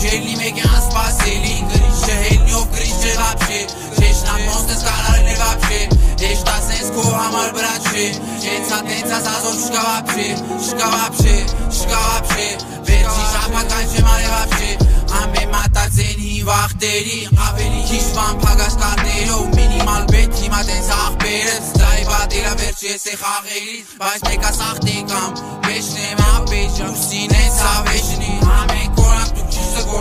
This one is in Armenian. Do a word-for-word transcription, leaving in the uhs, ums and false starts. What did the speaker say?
Շերլի մեկ է անսպասելի Գրիշը հելնյով գրիշը վապշե Շեշնան մոստը սկալարն է վապշե Հեշտա սենց քո համար բրա չէ Հենցա տենցա սազով շկա վապշե Շկա վապշե, շկա վապշե Վերջի շապական չեմ արե վապշե Ամեն մատածենի վաղտերի Ավելի քիչ բան պագաշ կարներով Մինիմալ բետ հիմա տենց աղբերս Դրայի բատիրա վերջ ես է խաղերից Բայց մեկա սաղտի կամ Վեշն եմ ապեջ Ուսին են սավեշնի Ամեն